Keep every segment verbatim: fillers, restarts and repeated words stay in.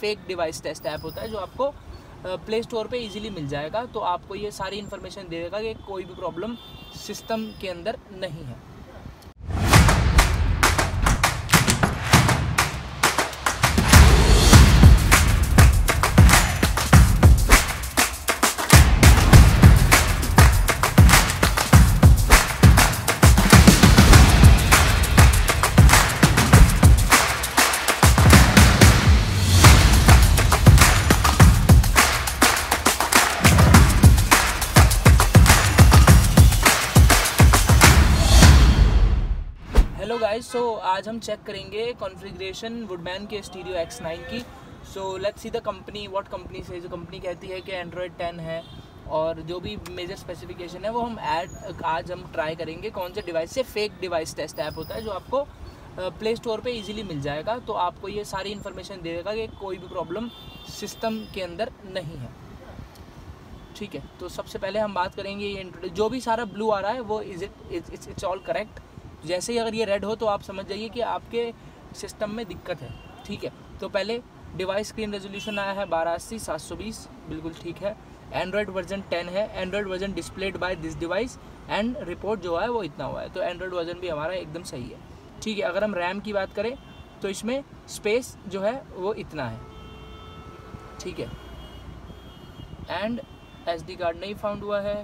Fake device test app होता है जो आपको प्ले स्टोर पे इजीली मिल जाएगा। तो आपको ये सारी इन्फॉर्मेशन दे देगा कि कोई भी प्रॉब्लम सिस्टम के अंदर नहीं है। हेलो गाइस, सो आज हम चेक करेंगे कॉन्फ़िगरेशन वुडमैन के स्टीरियो एक्स नाइन की। So let's see the company, what company से जो कंपनी कहती है कि एंड्रॉयड टेन है और जो भी मेजर स्पेसिफिकेशन है वो हम ऐड आज हम ट्राई करेंगे कौन से डिवाइस से। फेक डिवाइस टेस्ट ऐप होता है जो आपको प्ले स्टोर पे इजीली मिल जाएगा। तो आपको ये सारी इन्फॉर्मेशन दे देगा कि कोई भी प्रॉब्लम सिस्टम के अंदर नहीं है। ठीक है, तो सबसे पहले हम बात करेंगे ये जो भी सारा ब्लू आ रहा है वो is it it's it's all correct. जैसे ही अगर ये रेड हो तो आप समझ जाइए कि आपके सिस्टम में दिक्कत है। ठीक है, तो पहले डिवाइस स्क्रीन रेजोल्यूशन आया है बारह अस्सी सात सौ बीस, बिल्कुल ठीक है। एंड्रॉयड वर्जन टेन है, android version displayed by this device and report जो है वो इतना हुआ है, तो एंड्रॉयड वर्जन भी हमारा एकदम सही है। ठीक है, अगर हम रैम की बात करें तो इसमें स्पेस जो है वो इतना है। ठीक है, एंड एस डी कार्ड नहीं फाउंड हुआ है।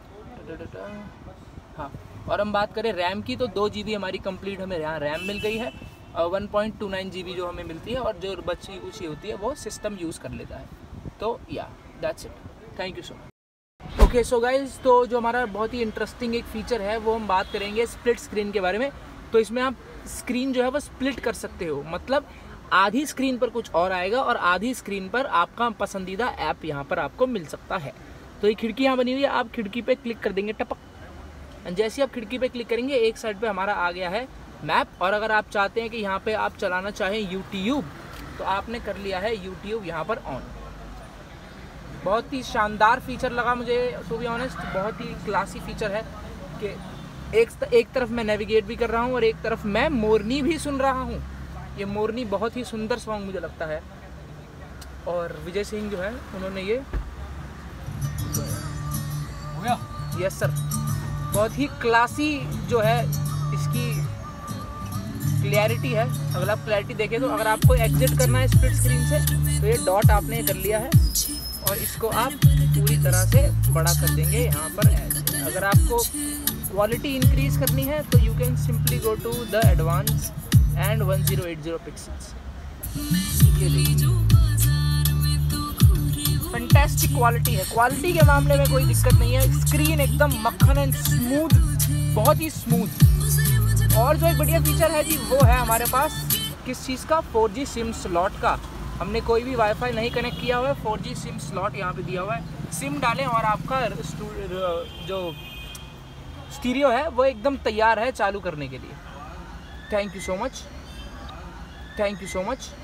हाँ, और हम बात करें रैम की तो दो जी बी हमारी कंप्लीट हमें यहाँ रैम मिल गई है और one point two nine G B जो हमें मिलती है और जो बची कुछ होती है वो सिस्टम यूज़ कर लेता है। तो या that's it, thank you so much. Okay so guys, तो जो हमारा बहुत ही इंटरेस्टिंग एक फीचर है वो हम बात करेंगे स्प्लिट स्क्रीन के बारे में। तो इसमें आप स्क्रीन जो है वो स्प्लिट कर सकते हो, मतलब आधी स्क्रीन पर कुछ और आएगा और आधी स्क्रीन पर आपका पसंदीदा ऐप यहाँ पर आपको मिल सकता है। तो ये खिड़की यहाँ बनी हुई है, आप खिड़की पे क्लिक कर देंगे टपक, जैसे ही आप खिड़की पे क्लिक करेंगे एक साइड पे हमारा आ गया है मैप। और अगर आप चाहते हैं कि यहाँ पे आप चलाना चाहें यूट्यूब तो आपने कर लिया है यूट्यूब यहाँ पर ऑन। बहुत ही शानदार फीचर लगा मुझे, टू बी ऑनेस्ट बहुत ही क्लासी फीचर है कि एक एक तरफ मैं नेविगेट भी कर रहा हूँ और एक तरफ मैं मोरनी भी सुन रहा हूँ। ये मोरनी बहुत ही सुंदर सॉन्ग मुझे लगता है और विजय सिंह जो है उन्होंने ये यस सर बहुत ही क्लासी जो है इसकी क्लैरिटी है। अगर आप क्लैरिटी देखें तो अगर आपको एग्जिट करना है स्प्लिट स्क्रीन से तो ये डॉट आपने कर लिया है और इसको आप पूरी तरह से बड़ा कर देंगे यहाँ पर। अगर आपको क्वालिटी इंक्रीज करनी है तो you can simply go to the advance and one zero eight zero pixels. ये देखिए फैंटास्टिक क्वालिटी है, क्वालिटी के मामले में कोई दिक्कत नहीं है। स्क्रीन एकदम मक्खन एंड स्मूथ, बहुत ही स्मूथ। और जो एक बढ़िया फीचर है जी वो है हमारे पास किस चीज़ का, फोर जी सिम स्लॉट का। हमने कोई भी वाईफाई नहीं कनेक्ट किया हुआ है, फोर जी सिम स्लॉट यहाँ पे दिया हुआ है। सिम डालें और आपका जो स्टीरियो है वो एकदम तैयार है चालू करने के लिए। Thank you so much, thank you so much.